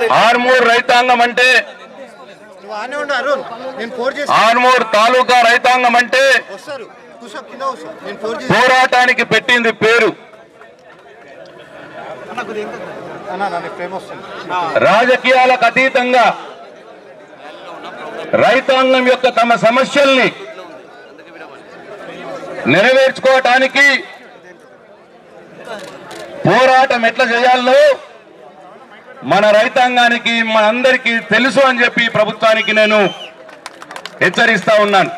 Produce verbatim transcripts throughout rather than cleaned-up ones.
ఆర్మూర్ రైతాంగం అంటే ఆర్మూర్ తాలూకా రైతాంగం అంటే పోరాటానికి పెట్టింది పేరు. రాజకీయాలకు అతీతంగా రైతాంగం యొక్క తమ సమస్యల్ని నెరవేర్చుకోవటానికి పోరాటం ఎట్లా చేయాలో మన రైతాంగానికి మనందరికీ తెలుసు అని చెప్పి ప్రభుత్వానికి నేను హెచ్చరిస్తా ఉన్నాను.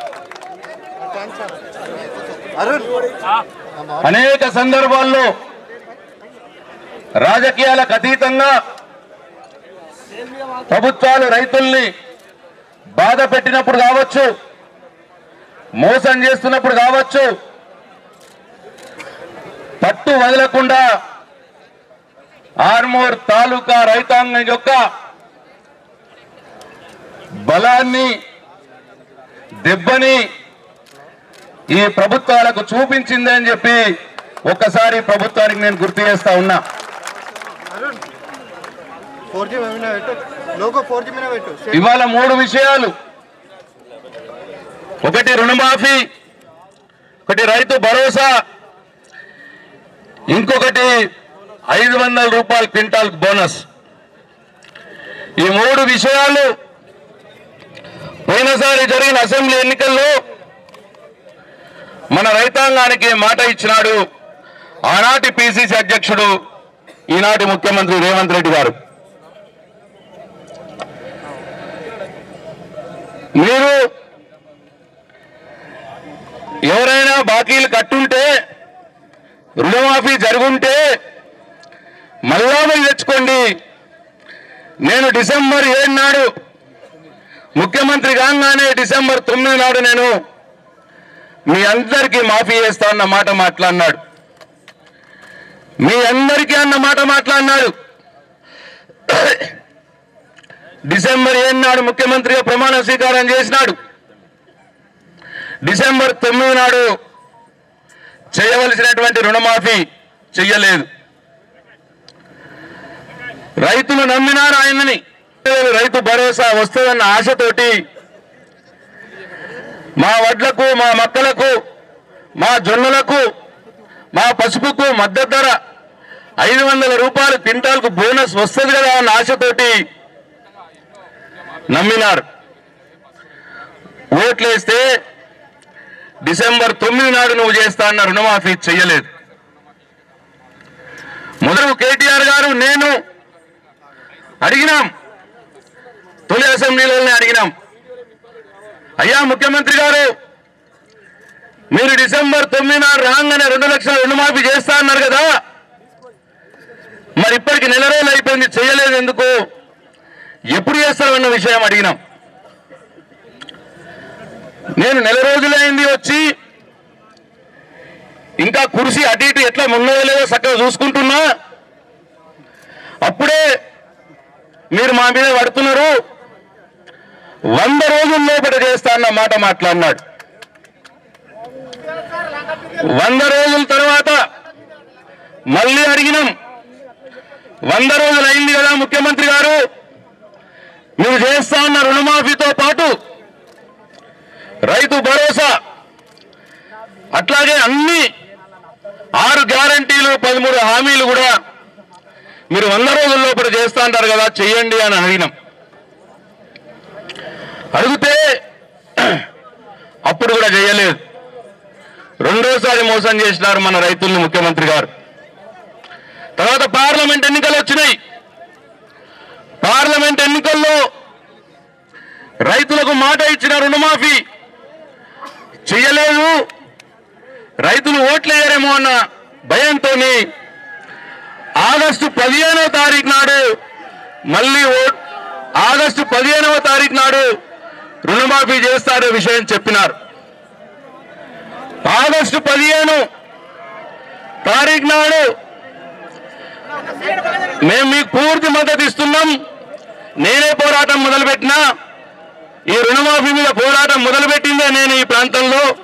అనేక సందర్భాల్లో రాజకీయాలకు అతీతంగా ప్రభుత్వాలు రైతుల్ని బాధ పెట్టినప్పుడు కావచ్చు, మోసం చేస్తున్నప్పుడు కావచ్చు, పట్టు వదలకుండా ఆర్మూర్ తాలూకా రైతాంగం యొక్క బలాన్ని దెబ్బని ఈ ప్రభుత్వాలకు చూపించిందని చెప్పి ఒక్కసారి ప్రభుత్వానికి నేను గుర్తు చేస్తా ఉన్నా. ఇవాళ మూడు విషయాలు, ఒకటి రుణమాఫీ, ఒకటి రైతు భరోసా, ఇంకొకటి ఐదు వందల రూపాయల క్వింటాల్ బోనస్. ఈ మూడు విషయాలు పోయినసారి జరిగిన అసెంబ్లీ ఎన్నికల్లో మన రైతాంగానికి మాట ఇచ్చినాడు ఆనాటి పిసిసి అధ్యక్షుడు, ఈనాటి ముఖ్యమంత్రి రేవంత్ రెడ్డి గారు. మీరు ఎవరైనా బాకీలు కట్టుంటే, రుణమాఫీ జరుగుంటే మళ్ళా మీరు తెచ్చుకోండి. నేను డిసెంబర్ ఏడు నాడు ముఖ్యమంత్రి కాగానే డిసెంబర్ తొమ్మిది నాడు నేను మీ అందరికీ మాఫీ చేస్తా అన్న మాట మాట్లాడినాడు. మీ అందరికీ అన్న మాట మాట్లాడినాడు. డిసెంబర్ ఏడు నాడు ముఖ్యమంత్రిగా ప్రమాణ స్వీకారం చేసినాడు. డిసెంబర్ తొమ్మిది నాడు చేయవలసినటువంటి రుణమాఫీ చెయ్యలేదు. రైతులు నమ్మినారు ఆయనని. రైతు భరోసా వస్తుందన్న ఆశతోటి మా వడ్లకు, మా మక్కలకు, మా జొన్నలకు, మా పసుపుకు మద్దతు ధర ఐదు వందల రూపాయలు క్వింటాల్కు బోనస్ వస్తుంది కదా అన్న ఆశతోటి నమ్మినారు. ఓట్లేస్తే డిసెంబర్ తొమ్మిది నాడు నువ్వు చేస్తా అన్న రుణమాఫీ చెయ్యలేదు. మొదలు కేటీఆర్ గారు నేను అడిగినాం, తొలి అసెంబ్లీలోనే అడిగినాం, అయ్యా ముఖ్యమంత్రి గారు మీరు డిసెంబర్ తొమ్మిది నాడు రాగానే రెండు లక్షల రుణమాఫీ చేస్తా అన్నారు కదా, మరి ఇప్పటికి నెల రోజులు అయిపోయింది, చేయలేదు ఎందుకు, ఎప్పుడు చేస్తారన్న విషయం అడిగినాం. నేను నెల రోజులైంది వచ్చి, ఇంకా కుర్చీ అటు ఇటు ఎట్లా ఉన్నదో లేదో చక్కగా చూసుకుంటున్నా, అప్పుడే మీరు మా మీద పడుతున్నారు, వంద రోజుల లోపల చేస్తా అన్న మాట మాట్లాడినాడు. వంద రోజుల తర్వాత మళ్ళీ అడిగినాం, వంద రోజులు అయింది కదా ముఖ్యమంత్రి గారు, మీరు చేస్తా అన్న రుణమాఫీతో పాటు రైతు భరోసా అట్లాగే అన్ని ఆరు గ్యారంటీలు పదమూడు హామీలు కూడా మీరు వంద రోజుల లోపల చేస్తా అంటారు కదా, చెయ్యండి అని అడిగినాం. అడిగితే అప్పుడు కూడా చేయలేదు. రెండోసారి మోసం చేసినారు మన రైతుల్ని ముఖ్యమంత్రి గారు. తర్వాత పార్లమెంట్ ఎన్నికలు వచ్చినాయి. పార్లమెంట్ ఎన్నికల్లో రైతులకు మాట ఇచ్చిన రుణమాఫీ చెయ్యలేదు, రైతులు ఓట్లేయరేమో అన్న భయంతో ఆగస్టు పదిహేనవ తారీఖు నాడు మళ్ళీ ఓట్ ఆగస్టు పదిహేనవ తారీఖు నాడు రుణమాఫీ చేస్తారనే విషయం చెప్పినారు. ఆగస్టు పదిహేను తారీఖు నాడు మేము మీకు పూర్తి మద్దతు ఇస్తున్నాం, నేనే పోరాటం మొదలుపెట్టినా, ఈ రుణమాఫీ మీద పోరాటం మొదలుపెట్టిందే నేను ఈ ప్రాంతంలో,